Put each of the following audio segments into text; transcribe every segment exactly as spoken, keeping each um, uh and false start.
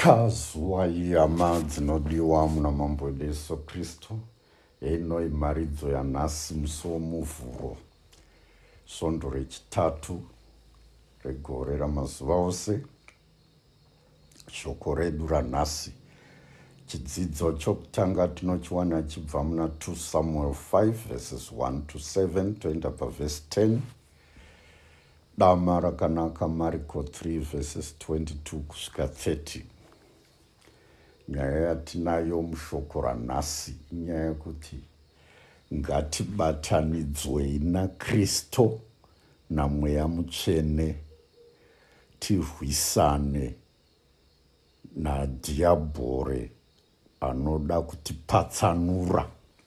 Pazuva ihama dzinodiwa muna mambo wedu Yesu Kristu, ino imharidzo yanhasi musi womuvhuro, svondo rechitatu regore ramazuva ose. Shoko redu ranhasi, chidzidzo chokutanga tinochiwana chibva muna two Samuel five verses one to seven toenda paverse ten. Dama rakanaka Marko three verses twenty-two kusvika thirty. Nyaya yatinayo mushoko ranhasi inyaya yekuti ngatibatanidzwei naKristu naMweya Mutsvene, tirwisane nadhiabhori anoda kutipatsanura.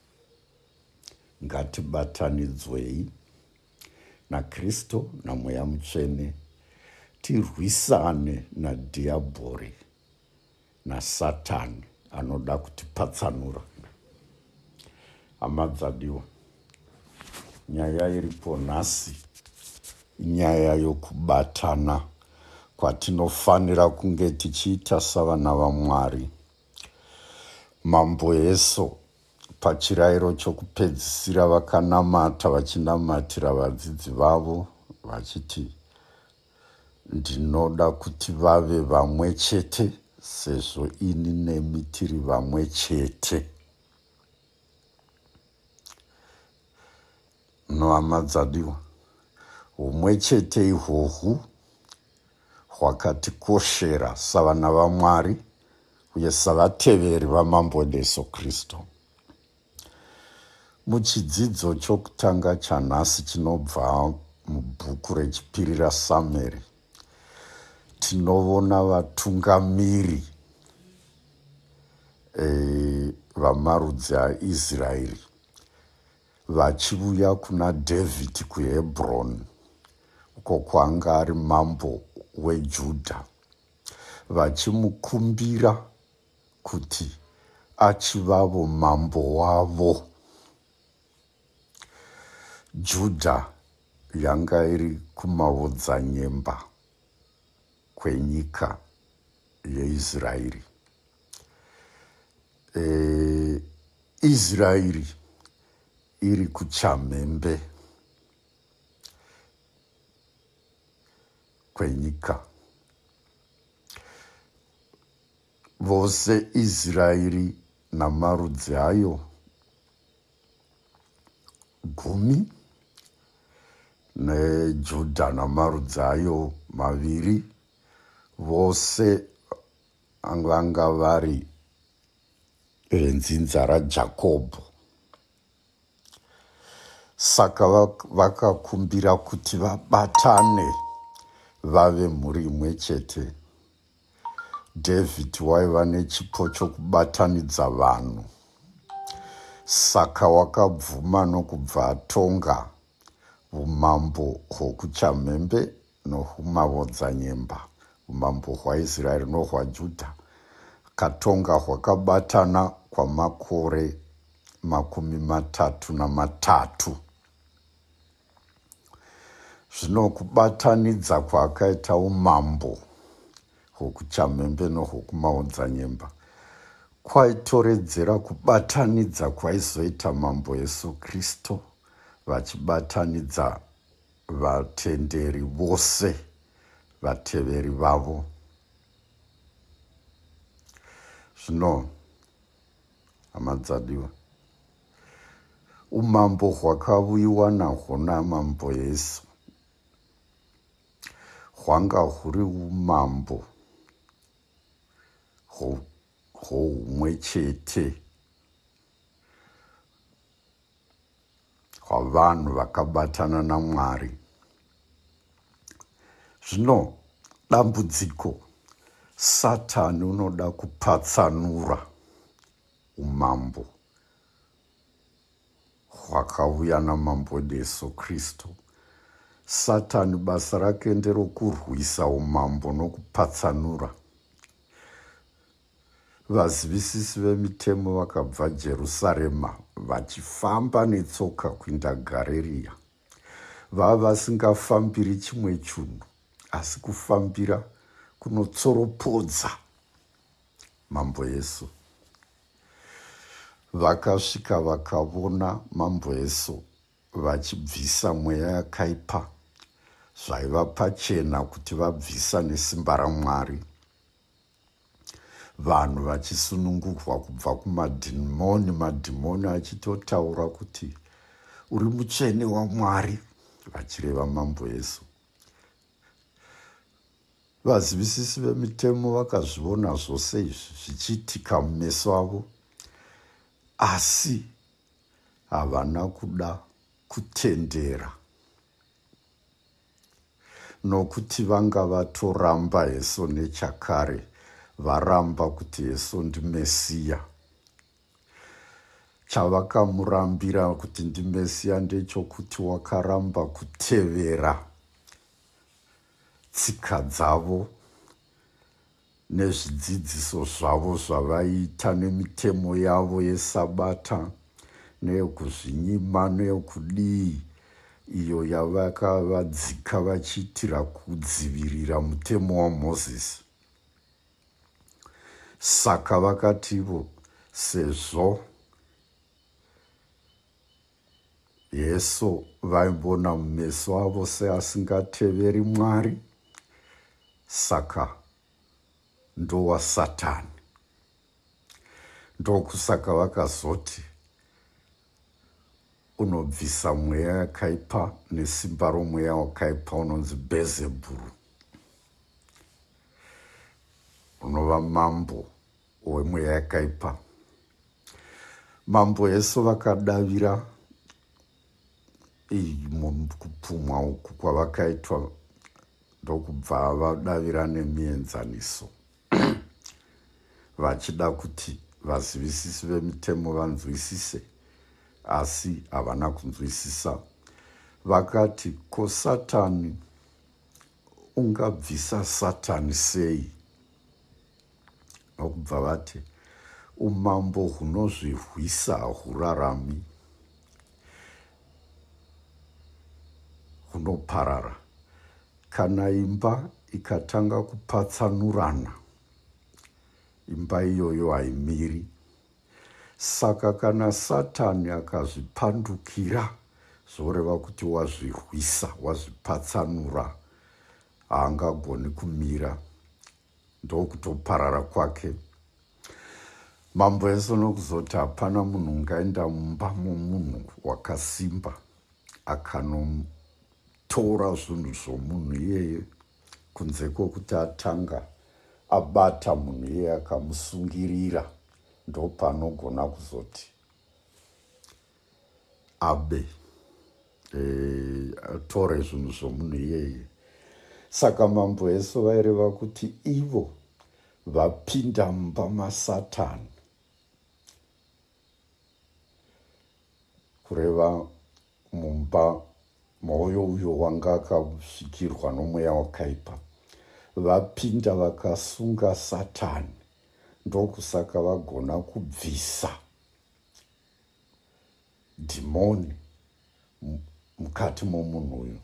Ngatibatanidzwei naKristu naMweya Mutsvene, tirwisane nadhiabhori naSatani anoda kutipatsanura. Hama dzadiwa, nyaya iripo nhasi inyaya yokubatana kwatinofanira kunge tichiita savana vaMwari. Mambo Yesu pachirayiro chokupedzisira vakanamata vachinamatira vadzidzi vavo vachiti, ndinoda kuti vave vamwe chete sezvo ini nemi tiri vamwe chete. Nohama dzadiwa, umwe chete ihwohwu hwakatikoshera savana vaMwari uye savateveri vamambo wedu Yesu Kristu. Muchidzidzo chokutanga chanhasi chinobva mubhuku rechipiri raSamueri, tinovona vatungamiri e, vamarudzi aIsraeri vachiuya kuna Dhavhidhi kuHebhuroni, uko kwanga ari mambo weJudha, vachimukumbira kuti achivavo mambo wavo. Judha yanga iri kumaodzanyemba kwenyika yeIsraeri. E, Israeri iri kuchamhembe kwenyika. Vose Israeri namarudzi ayo gumi, neJudha namarudzi ayo maviri, vose vanga vari venzinza raJakobho. Saka vakakumbira kuti vabatane vave mhuri imwe chete. Dhavhidhi waiva nechipo chokubatanidza vanhu, saka wakabvuma nokubva atonga umambo hwokuchamhembe nohumavodzanyemba, umambo hwaIsraeri nohwaJudha. Katonga hwakabatana kwamakore makumi matatu namatatu. Zvino kubatanidza kwaakaita umambo hwokuchamhembe nohwokumaodzanyemba kwaitoredzera kubatanidza kwaizoita mambo Yesu Kristu, vachibatanidza vatenderi vose, vateveri vavo. Zvino hama dzadiwa, umambo hwakauyiwa nahwo namambo Yesu hwanga huri umambo hwoumwe chete hwavanhu vakabatana naMwari. Zvino dambudziko, Satani unoda kupatsanura umambo hwakauya namambo wedu Yesu Kristu. Satani basa rake nderokurwisa umambo nokupatsanura. Vazivisisi vemitemo vakabva Jerusarema vachifamba netsoka kuenda Garirea. Vava vasingafambiri chimwe chinhu asi kufambira kunotsoropodza mambo Yesu. Vakasvika vakavona mambo Yesu vachibvisa mweya yakaipa zvaiva pachena kuti vabvisa nesimba raMwari. Vanhu vachisunungurwa kubva kumadhimoni, madhimoni achitotaura kuti uri mutsvene waMwari, vachireva mambo Yesu. Vazivisisi vemitemo vakazviona zvose izvi zvichiitika mumeso avo, asi havana kuda kutendera, nokuti vanga vatoramba Yesu nechakare, varamba kuti Yesu ndiMesiya. Chavakamurambira kuti ndiMesiya ndechokuti wakaramba kutevera tsika dzavo nezvidzidziso zvavo zvavaiita nemitemo yavo yeSabata neyokuzvinyima neyokudii, iyo yavakavadzika vachiitira kudzivirira mutemo waMozisi. Saka vakativo, sezvo Yesu vaimbona mumeso avo seasingateveri Mwari, saka ndowa Satani. Ndokusaka vakazoti unobvisa mweya yakaipa nesimba romweya wakaipa unonzi Bhezebhuru, unova mambo wemweya yakaipa. Mambo Yesu vakadavira mukupumwa uku kwavakaitwa, ndokubva vadavira nemienzaniso vachida kuti vazivisisi vemitemo vanzwisise, asi havana kunzwisisa. Vakati, ko Satani, ungabvisa Satani sei? Nokubva vati, umambo hunozvirwisa hurarami, hunoparara. Kana imba ikatanga kupatsanurana, imba iyoyo haimiri. Saka kana Satani akazvipandukira, zvoreva kuti wazvirwisa, wazvipatsanura, haangagoni kumira, ndokutoparara kwake. Mambo Yesu nokuzoti hapana munhu ungaenda mumba momunhu wakasimba akanotora zvinhu zvomunhu iyeye, kunze kwokuti atanga abata munhu iyeye akamusungirira, ndopanogona kuzoti abe e, atore zvinhu zvomunhu iyeye. Saka mambo Yesu vaireva kuti ivo vapinda mumba maSatani, kureva mumba mwoyo uyo wanga akasvikirwa nomweya wakaipa, vapinda vakasunga Satani, ndokusaka vagona kubvisa dhimoni mukati momunhu uyu.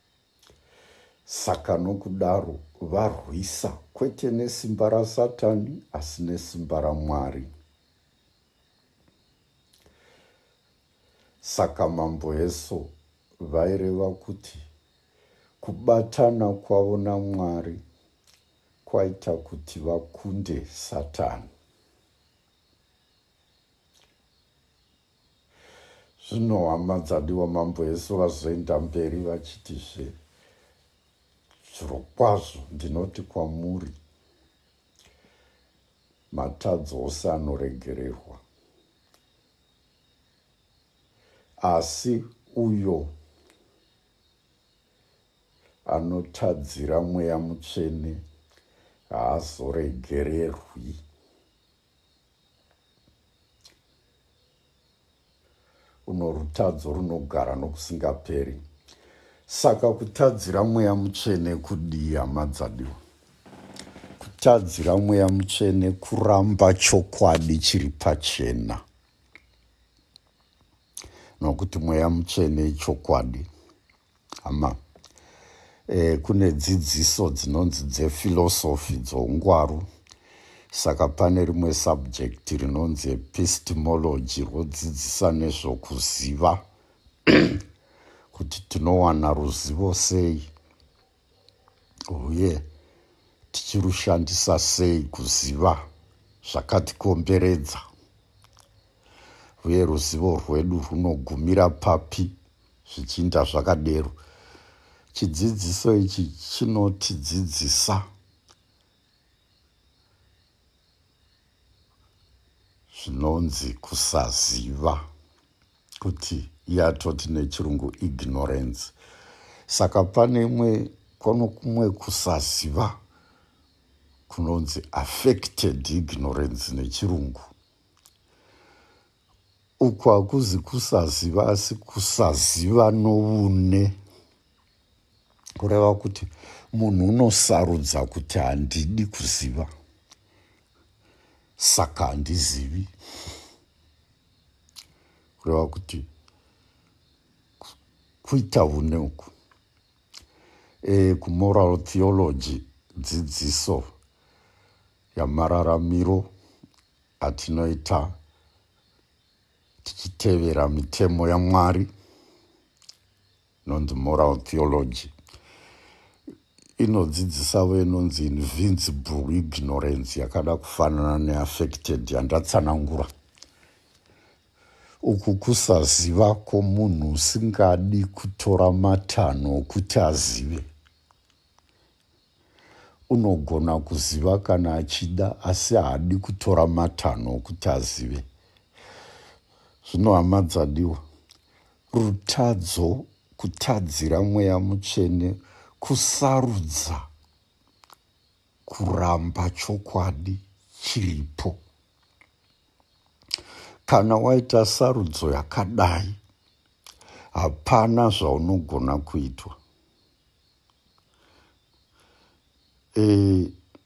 Saka nokudaro varwisa, kwete nesimba raSatani asi nesimba raMwari. Saka mambo Yesu vaireva kuti kubatana kwavo naMwari kwaita kuti vakunde Satani. Zvino hama dzadiwa, mambo Yesu vazoenda mberi vachitizve, zvirokwazvo ndinoti kwamuri, matadzo ose anoregererwa, asi uyo anotadzira Mweya Mutsvene haazoregererwi. Uno rutadzo runogara nokusingaperi. Saka kutadzira Mweya Mutsvene kudii, hama dzadiwa? Kutadzira Mweya Mutsvene kuramba chokwadi chiri pachena, nokuti Mweya Mutsvene chokwadi. Hama, e, kune dzidziso dzinonzi dzefilosofi dzoungwaru Saka pane rimwe subject rinonzi epistemology rodzidzisa nezvokuziva kuti tinowana ruzivo sei uye tichirushandisa sei kuziva zvakatikomberedza uye ruzivo rwedu runogumira papi zvichiinda zvakadero. Chidzidziso ichi chinotidzidzisa zvinonzi kusaziva, kuti yatoti nechirungu ignorance. Saka pane imwe kono kumwe kusaziva kunonzi affected ignorance nechirungu. Uku hakuzi kusaziva asi kusaziva noune, kureva kuti munhu unosarudza kuti handidi kuziva saka handizivi, kureva kuti kuita une uku. E, kumoral theology, dzidziso yamararamiro atinoita tichitevera mitemo yaMwari, nonzi moral theology, inodzidzisa wenonzi invincible ignorance yakada kufanana neaffected yandatsanangura. Uku kusaziva kwomunhu usingadi kutora matanho okuti azive. Unogona kuziva kana achida asi haadi kutora matanho okuti azive. Zvino hama dzadiwa, rutadzo, kutadzira Mweya Mutsvene, kusarudza kuramba chokwadi chiripo. Kana waita sarudzo yakadai, hapana zvaunogona kuitwa. E,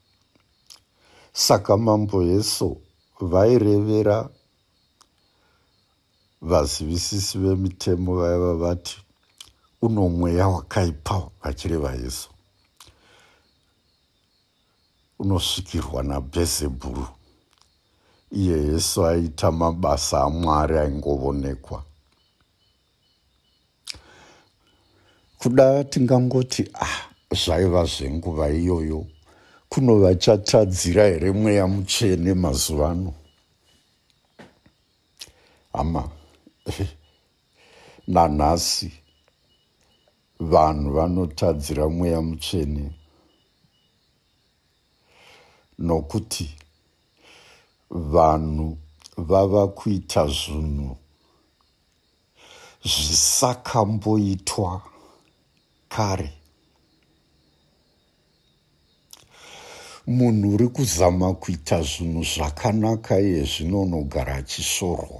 saka mambo Yesu vairevera vazivisisi vemitemo vaiva vati uno mweya wakaipa, vachireva Yesu. Unosvikirwa naBhezebhuru. Iye Yesu aita mabasa aMwari aingovonekwa. Kuda tingangoti ah, zvaiva zvenguva iyoyo, kuno vachatadzira here Mweya Mutsvene mazuva ano? Ama nanhasi vanhu vanotadzira Mweya Mutsvene nokuti vanhu vava kuita zvinhu zvisakamboitwa kare. Munhu uri kuzama kuita zvinhu zvakanaka iye zvino unogara achisvorwa.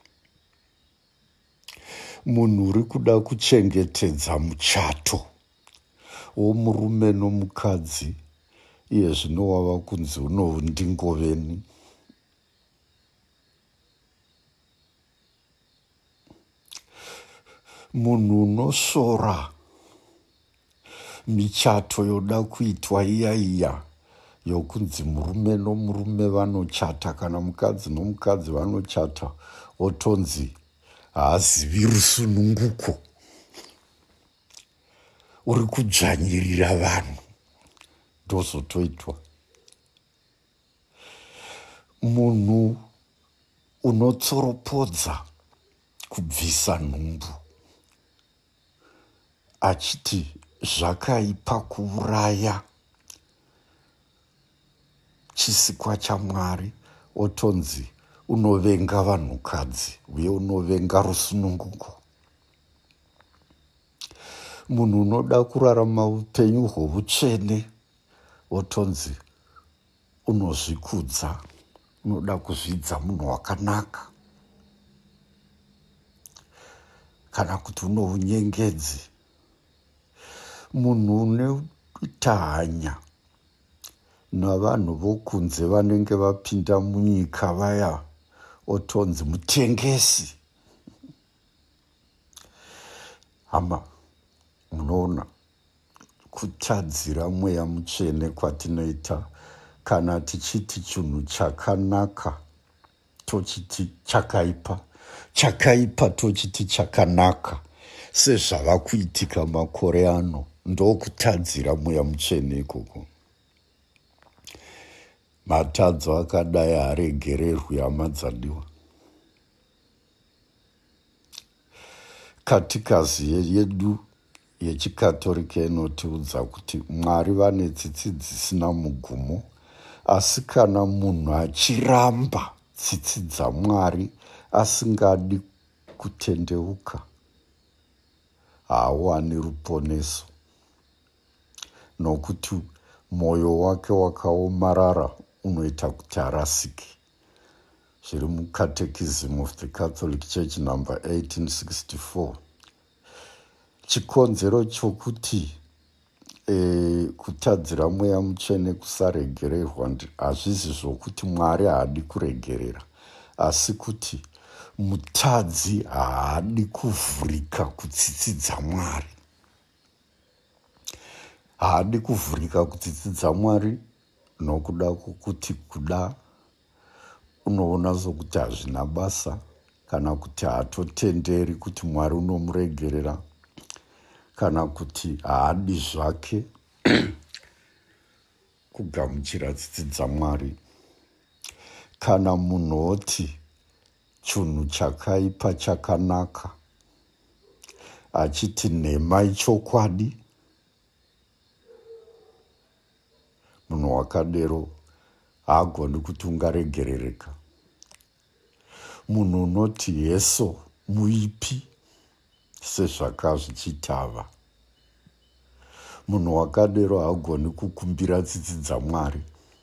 Munhu uri kuda kuchengetedza muchato womurume nomukadzi iye zvino wava kunzi unoundingoveni. Munhu unosvora michato yoda kuitwa iya iya yokunzi murume nomurume vanochata kana mukadzi nomukadzi vanochata, otonzi haazivi rusununguko. Uri kudzvanyirira vanhu, ndozotoitwa. Munhu unotsoropodza kubvisa nhumbu achiti zvakaipa kuuraya chisikwa chaMwari, otonzi unovenga vanhukadzi uye unovenga rusununguko. Munhu unoda kurarama upenyu hwovutsvene, otonzi unozvikudza, unoda kuzvidza munhu wakanaka, kana kuti uno unyengedzi. Munhu unoita hanya navanhu vokunze vanenge vapinda munyika vaya, otonzi mutengesi. Hama, munoona kutadzira Mweya Mutsvene kwatinoita kana tichiti chinhu chakanaka tochiti chakaipa, chakaipa tochiti chakanaka, sezvava kuitika makore ano. Ndokutadzira Mweya Mutsvene ikoko. Matadzo akadai haregererwi, hama dzadiwa. Katikazi yedu yechikatolika inotiudza kuti Mwari vane tsitsi dzisina mugumo, asi kana munhu achiramba tsitsi dzaMwari asingadi kutendeuka, haawani ruponeso, nokuti mwoyo wake wakaomarara unoita kuti arasike. Zviri muCatechism of the Catholic Church number eighteen sixty-four. Chikonzero chokuti e, kutadzira Mweya Mutsvene kusaregererwa hazvisi zvokuti Mwari haadi kuregerera, asi kuti mutadzi haadi kuvhurika kutsitsi dzaMwari. Haadi kuvhurika kutsitsi dzaMwari nokuda kwokuti kuda unoona sokuti hazvina basa, kana kuti haatotenderi kuti Mwari unomuregerera, kana kuti haadi zvake kugamuchira tsitsi dzaMwari. Kana munhu oti chinhu chakaipa chakanaka, achiti nhema ichokwadi, munhu wakadero haagoni kuti ungaregerereka. Munhu unoti Yesu muipi, sezvaka zvichitava, munhu wakadero haagoni kukumbira tsitsi dzaMwari.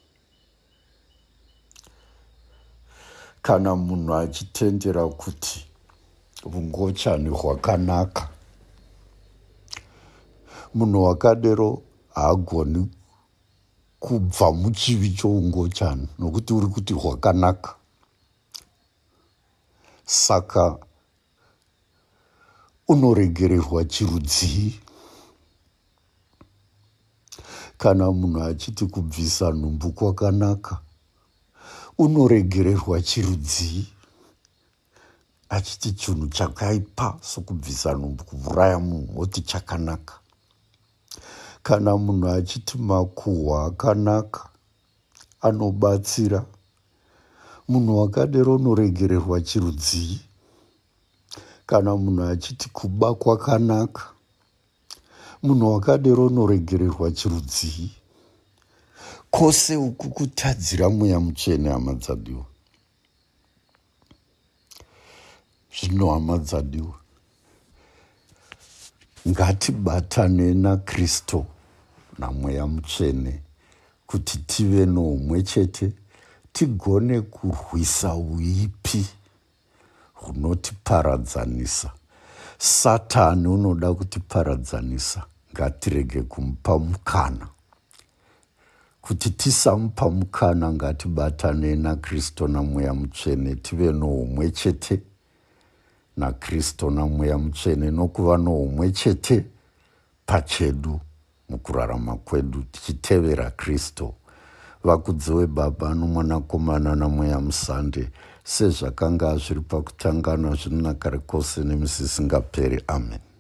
Kana munhu achitendera kuti ungochani hwakanaka, munhu wakadero haagoni kubva muchivi choungochani, nokuti uri kuti hwakanaka. Saka unoregererwa chirudzii. Kana munhu achiti kubvisa nhumbu kwakanaka, unoregererwa chirudzii. Achiti chinhu chakaipa sokubvisa nhumbu, kuuraya munhu, oti chakanaka. Kana munhu achiti makuhwa akanaka, anobatsira, munhu wakadero unoregererwa chirudzii. Kana munhu achiti kuba kwakanaka, munhu wakadero unoregererwa chirudzii. Kwose uku kutadzira Mweya Mutsvene, hama dzadiwa. Zvino hama dzadiwa, ngatibatane naKristu naMweya Mutsvene kuti tive noumwe chete, tigone kurwisa uipi hunotiparadzanisa. Satani unoda kutiparadzanisa, ngatirege kumupa mukana. Kuti tisamupa mukana, ngatibatane naKristu naMweya Mutsvene, tive noumwe chete naKristu naMweya Mutsvene, nokuva noumwe chete pachedu mukurarama kwedu, tichitevera Kristu. Vakudziwe Baba noMwanakomana naMweya Musande, sezvakanga zviri pakutangana, zvino nakare kose nemisisingaperi. Amen.